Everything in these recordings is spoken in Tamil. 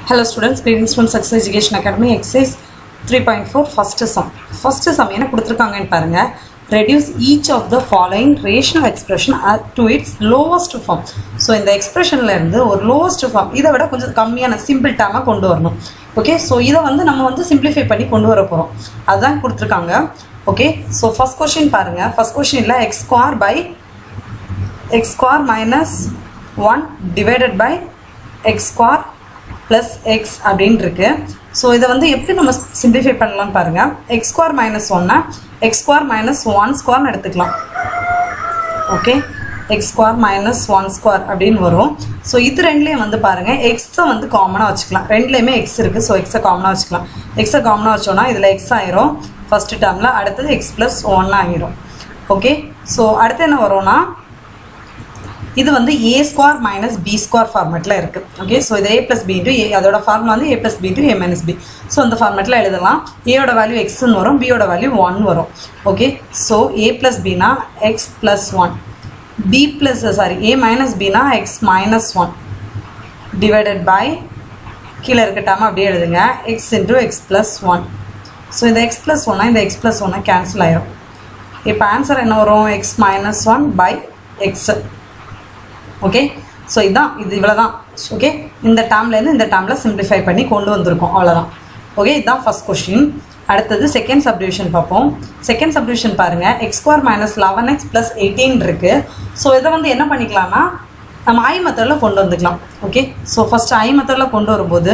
Hello students, greetings from Success Education Academy. Exercise 3.4 first sum. First sum என்ன கொடுத்திருக்காங்கன்னு பாருங்க. Reduce each of the following rational expression to its lowest form. So இந்த expressionல இருந்து ஒரு lowest form இதை விட கொஞ்சம் கம்மியான simple term கொண்டு வரணும். Okay, so இதை வந்து நம்ம வந்து simplify பண்ணி கொண்டு வர போறோம். அதுதான் கொடுத்திருக்காங்க. Okay, so first question பாருங்க. First questionல x square minus 1 divided by x square plus x அப்படினு இருக்கு. So இத வந்து எப்படி நம்ம simplify பண்ணலாம் பாருங்க. x square minus 1 x square minus 1 square எடுத்துக்கலாம். Okay, x square minus 1 square அப்படினு வரும். So இது ரெண்டுலயும் வந்து பாருங்க x வந்து காமனா வச்சுக்கலாம். ரெண்டுலயுமே x இருக்கு. So x காமனா வச்சுக்கலாம். x காமனா வச்சோம்னா இதுல x ஆயிரும் ஃபர்ஸ்ட் டேர்ம்ல, அடுத்து x plus 1 ஆயிரும். ஓகே, so அடுத்து என்ன வரும்னா இது வந்து a square minus b square ஃபார்மட்ல இருக்கு. ஓகே, சோ இது a plus b into a, அதோட ஃபார்முலா வந்து a plus b into a minus b. So அந்த ஃபார்மட்ல எழுதலாம். a ஓட வேல்யூ x ன்னு வரும், b ஓட வேல்யூ 1 வரும். Okay, so a plus b னா x plus 1, a minus b னா x minus 1 divided by கீழ இருக்க டேர்ம் அப்படியே எழுதுங்க x into x plus 1. So இந்த x plus 1 இந்த x plus 1 கேன்சல் ஆயிரும். இப்போ ஆன்சர் என்ன வரும்? x minus 1 by x. Okay, so இதுதான், இது இவ்வளோதான். ஓகே, இந்த டேர்ம்லேருந்து இந்த டேர்மில் சிம்பிளிஃபை பண்ணி கொண்டு வந்திருக்கோம், அவ்வளோதான். ஓகே, இதுதான் ஃபர்ஸ்ட் கொஸ்டின். அடுத்தது செகண்ட் சப்டிவிஷன் பார்ப்போம். செகண்ட் சப்டிவிஷன் பாருங்கள், x square minus 11x plus 18 இருக்குது. ஸோ இதை வந்து என்ன பண்ணிக்கலாம்னா நம்ம ஐ மெத்தடில் கொண்டு வந்துக்கலாம். ஓகே, ஸோ ஃபஸ்ட்டு ஐ மெத்தடில் கொண்டு வரும்போது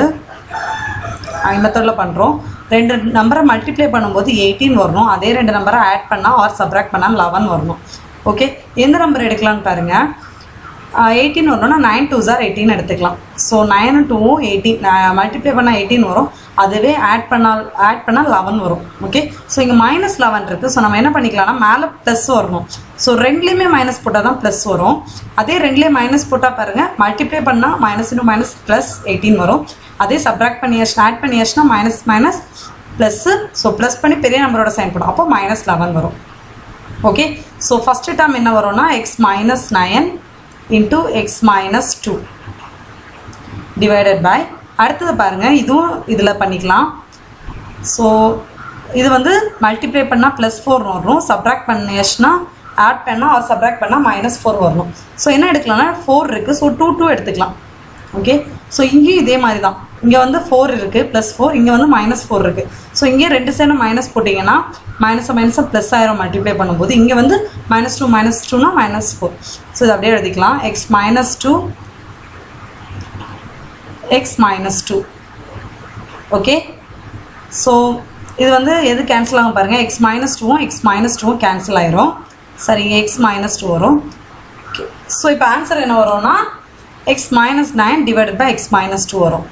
ஐ மெத்தடில் பண்ணுறோம். ரெண்டு நம்பரை மல்டிப்ளை பண்ணும்போது 18 வரணும். அதே ரெண்டு நம்பரை ஆட் பண்ணால் ஆர் சப்ராக்ட் பண்ணால் 11 வரணும். ஓகே, எந்த நம்பர் எடுக்கலான்னு பாருங்கள். 18 வரணும்னா 9 2s are 18 எடுத்துக்கலாம். ஸோ 9 2 18 மல்டிப்ளை பண்ணால் 18 வரும். அதுவே ஆட் பண்ணால் 11 வரும். ஓகே, ஸோ இங்கே மைனஸ் 11 இருக்குது. ஸோ நம்ம என்ன பண்ணிக்கலாம்னா மேலே ப்ளஸ் வரணும். ஸோ ரெண்டுலேயுமே மைனஸ் போட்டால் தான் ப்ளஸ் வரும். அதே ரெண்டுலேயும் மைனஸ் போட்டால் பாருங்கள், மல்டிப்ளை பண்ணால் மைனஸ் இன்டு மைனஸ் ப்ளஸ் 18 வரும். அதே சப்ராக்ட் பண்ணியாச்சுன்னா ஆட் பண்ணியாச்சுன்னா minus minus plus. So plus பண்ணி பெரிய நம்பரோட சைன் போடும், அப்போ மைனஸ் 11 வரும். ஓகே, ஸோ ஃபஸ்ட்டு டேர்ம் என்ன வரும்னா x minus 9 into x minus 2 divided by, அடுத்தது பாருங்க இதுவும் இதில் பண்ணிக்கலாம். ஸோ இது வந்து மல்டிப்ளை பண்ணால் ப்ளஸ் 4 வரும், சப்ராக்ட் பண்ணியாச்சுன்னா ஆட் பண்ணால் ஆர் சப்ராக்ட் பண்ணால் மைனஸ் 4 வரணும். ஸோ என்ன எடுக்கலாம்னா 4 இருக்குது, ஸோ 2 எடுத்துக்கலாம். ஓகே, ஸோ இங்கேயும் இதே மாதிரி தான், இங்கே வந்து 4 இருக்குது ப்ளஸ் 4, இங்கே வந்து மைனஸ் 4 இருக்குது. ஸோ இங்கே ரெண்டு சைடும் மைனஸ் போட்டிங்கன்னா மைனஸாக ப்ளஸ் ஆயிரம் மல்டிப்ளை பண்ணும்போது. இங்கே வந்து மைனஸ் 2னா மைனஸ் 4. ஸோ இது அப்படியே எழுதிக்கலாம், x minus 2 x minus 2. Okay, so இது வந்து எது கேன்சல் ஆகும் பாருங்கள், எக்ஸ் மைனஸ் 2வும் எக்ஸ் மைனஸ் 2வும் கேன்சல் ஆயிரும். சரி, எக்ஸ் மைனஸ் 2 வரும். ஓகே, ஸோ இப்போ ஆன்சர் என்ன வரும்னா x minus 9 divided by x minus 2 வரும்.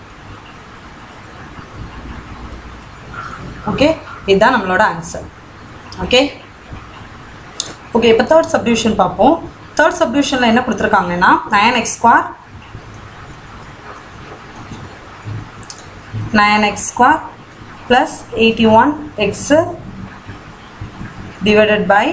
ஓகே, இதுதான் நம்மளோட ஆன்சர். ஓகே ஓகே, இப்போ தேர்ட் சப்டிவிஷன் பார்ப்போம். தேர்ட் சப்டிவிஷனில் என்ன கொடுத்துருக்காங்கன்னா 9x square plus 81x divided by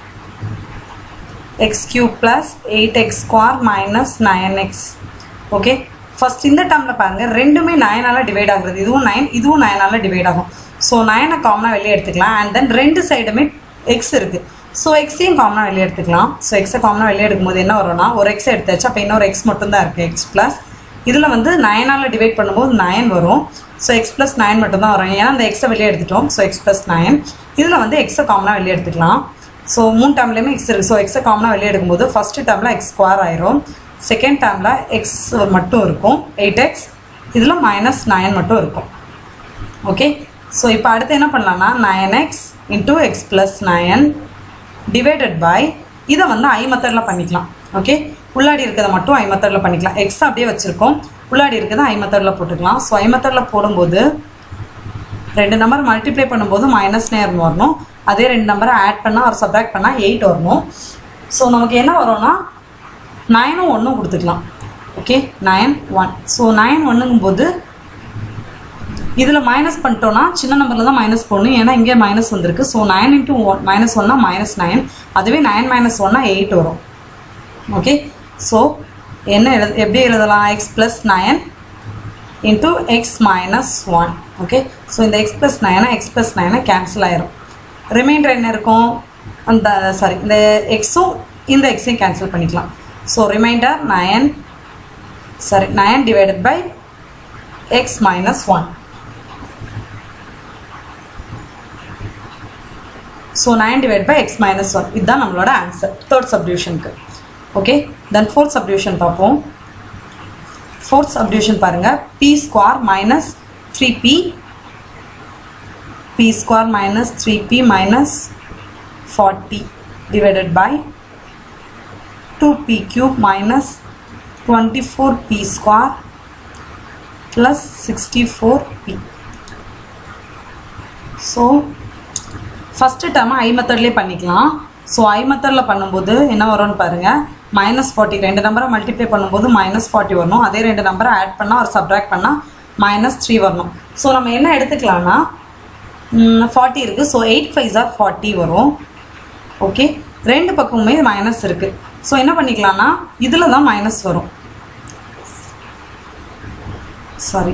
x cube plus 8x square minus 9x. Okay, first இந்த டேர்மில் பாருங்கள், ரெண்டுமே 9ஆல் டிவைட் ஆகுறது. இதுவும் 9 இதுவும் 9ஆல் டிவைட் ஆகும். ஸோ 9 காமனாக வெளியே எடுத்துக்கலாம். அண்ட் தென் ரெண்டு சைடுமே எக்ஸ் இருக்குது. ஸோ எக்ஸையும் காமனாக வெளியே எடுத்துக்கலாம். ஸோ எக்ஸை காமனாக வெளியே எடுக்கும்போது என்ன வரும்னா ஒரு எக்ஸை எடுத்தாச்சு, அப்போ இன்னொரு எக்ஸ் மட்டும்தான் இருக்குது, எக்ஸ் ப்ளஸ். இதில் வந்து 9ஆல் டிவைட் பண்ணும்போது 9 வரும். ஸோ எக்ஸ் ப்ளஸ் 9 மட்டும்தான் வரும், ஏன்னா அந்த எக்ஸை வெளியே எடுத்துட்டோம். So x plus 9. இதில் வந்து எக்ஸை காமனாக வெளியே எடுத்துக்கலாம். ஸோ 3 டேர்ம்லேயுமே எக்ஸ் இருக்குது. ஸோ எக்ஸை காமனாக வெளியே எடுக்கும்போது ஃபஸ்ட்டு டேர்மில் எக்ஸ் ஸ்கொயர் ஆயிரும், செகண்ட் டேர்மில் எக்ஸ் மட்டும் இருக்கும் 8x, இதில் மைனஸ் 9 மட்டும் இருக்கும். ஓகே, ஸோ இப்போ அடுத்து என்ன பண்ணலாம்னா 9x into x plus 9 divided by, இதை வந்து ஐ மெத்தடில் பண்ணிக்கலாம். ஓகே, உள்ளாடி இருக்கிறத மட்டும் ஐ மெத்தடில் பண்ணிக்கலாம். எக்ஸ் அப்படியே வச்சுருக்கோம், உள்ளாடி இருக்கிறத ஐ மெத்தடில் போட்டுக்கலாம். ஸோ ஐ மெத்தடில் போடும்போது ரெண்டு நம்பர் மல்டிப்ளை பண்ணும்போது மைனஸ் நேரம் வரணும். அதே ரெண்டு நம்பரை ஆட் பண்ணால் ஒரு சப்ராக்ட் பண்ணால் 8 வரணும். ஸோ நமக்கு என்ன வரும்னா 9ம் 1ம் கொடுத்துக்கலாம். ஓகே, 9 1. ஸோ 9 1ங்கும் போது இதில் மைனஸ் பண்ணிட்டோன்னா சின்ன நம்பரில் தான் மைனஸ் போடணும், ஏன்னா இங்கே மைனஸ் வந்திருக்கு. ஸோ 9 into மைனஸ் 1னா மைனஸ் 9, அதுவே 9 minus 1னா 8 வரும். ஓகே, ஸோ என்ன எப்படி எழுதலாம், x plus 9 into x minus 1. Okay, so இந்த x plus 9 cancel ஆயிரும். Remainder என்ன இருக்கும்? அந்த sorry இந்த x இந்த x cancel பண்ணிக்கலாம். So remainder 9 divided by x minus 1. So 9 divided by x minus 1. இதுதான் நம்மளோட answer third subdivision. Okay, then fourth subdivision பார்ப்போம். Fourth subdivision பாருங்க, p square minus 3p minus 3p minus 40 divided by 2p cube minus 24p square plus 64p. So first term I method லே பண்ணிக்கலாம். So I method ல பண்ணும்போது என்ன வரும்னு பாருங்க, minus 40 ரெண்டு நம்பரை மல்டிப்ளை பண்ணும்போது minus 40 வரணும். அதே ரெண்டு நம்பரை ஆட் பண்ணா ஒரு சப்ட்ராக்ட் பண்ணா minus 3 வரணும். ஸோ நம்ம என்ன எடுத்துக்கலாம்னா 40 இருக்கு. ஸோ 8 5s are 40 வரும். ஓகே, ரெண்டு பக்கமுமே மைனஸ் இருக்கு. ஸோ என்ன பண்ணிக்கலாம்னா இதில் தான் மைனஸ் வரும். சாரி,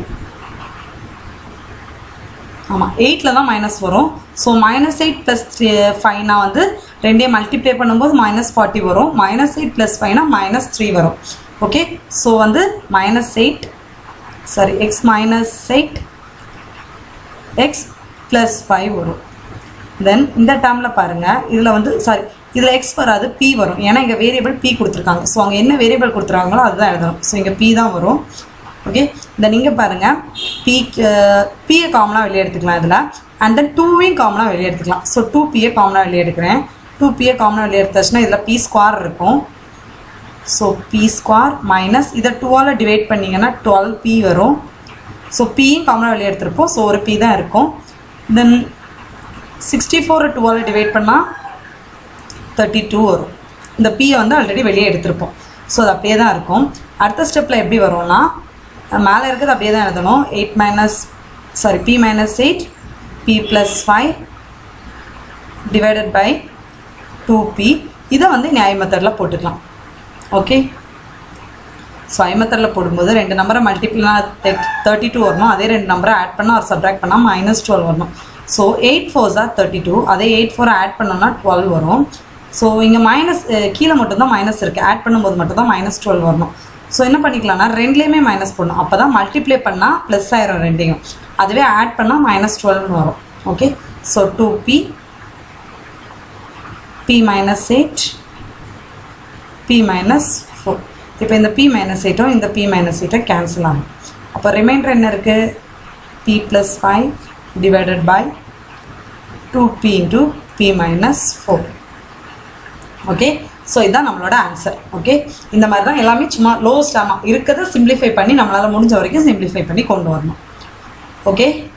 ஆமாம் 8ல் தான் மைனஸ் வரும். ஸோ -8 + 5 வந்து ரெண்டையும் மல்டிப்ளை பண்ணும்போது -40 வரும். -8 + 5 -3 வரும். ஓகே, ஸோ வந்து -8 சாரி x -8 x + 5 வரும். தென் இந்த டேர்மில் பாருங்கள், இதில் வந்து சாரி இதில் x வராது, p வரும். ஏன்னா இங்கே வேரியபிள் p கொடுத்துருக்காங்க. ஸோ அங்கே என்ன வேரியபிள் கொடுத்துருக்காங்களோ அதுதான் எழுதணும். ஸோ இங்கே p தான் வரும். ஓகே, இந்த நீங்கள் பாருங்கள் பியை காமனாக வெளியே எடுத்துக்கலாம் இதில். அண்ட் தென் 2வையும் காமனாக வெளியே எடுத்துக்கலாம். ஸோ 2pயை காமனாக வெளியே எடுக்கிறேன். 2pயை காமனாக வெளியே எடுத்தாச்சுன்னா இதில் p ஸ்கொயர் இருக்கும். ஸோ p ஸ்கொயர் மைனஸ் இதை 2ஆல் டிவைட் பண்ணிங்கன்னா 12p வரும். ஸோ pயும் காமனாக வெளியே எடுத்துருப்போம். ஸோ ஒரு p தான் இருக்கும். தென் 64 2ஆல் டிவைட் பண்ணால் 32 வரும். இந்த pயை வந்து ஆல்ரெடி வெளியே எடுத்திருப்போம். ஸோ அது அப்படியே தான் இருக்கும். அடுத்த ஸ்டெப்பில் எப்படி வரும்னா மேலே இருக்கிறது அப்படியே தான் எழுதணும். p -8 p + 5 divided by 2p. இதை வந்து I மெத்தடில் போட்டுக்கலாம். ஓகே, ஸோ I மெத்தடில் போடும்போது ரெண்டு நம்பரை மல்டிப்ளைனா 32 வரணும். அதே ரெண்டு நம்பரை ஆட் பண்ணால் ஒரு சப்ட்ராக்ட் பண்ணால் -12 வரணும். So 8 4s are 32. அதே 8 4 ஆட் பண்ணோம்னா 12 வரும். ஸோ இங்கே கீழே மட்டும்தான் மைனஸ் இருக்குது. ஆட் பண்ணும்போது மட்டும்தான் -12 வரணும். ஸோ என்ன பண்ணிக்கலாம்னா ரெண்டுலேயுமே மைனஸ் போடணும். அப்போ தான் மல்டிப்ளை பண்ணால் ப்ளஸ் ஆயிரும் ரெண்டையும். அதுவே ஆட் பண்ணால் -12 வரும். Okay, so 2p p -8 p -4. இப்போ இந்த p -8 இந்த p -8 கேன்சல் ஆகும். அப்போ ரிமைண்டர் என்ன இருக்குது? p + 5 divided by 2p into p -4. Okay, so இதுதான் நம்மளோட ஆன்சர். ஓகே, இந்த மாதிரி தான் எல்லாமே சும்மா லோவஸ்ட் இருக்கிறத சிம்பிளிஃபை பண்ணி நம்மளால் முடிஞ்ச வரைக்கும் சிம்பிளிஃபை பண்ணி கொண்டு வரணும். ஓகே.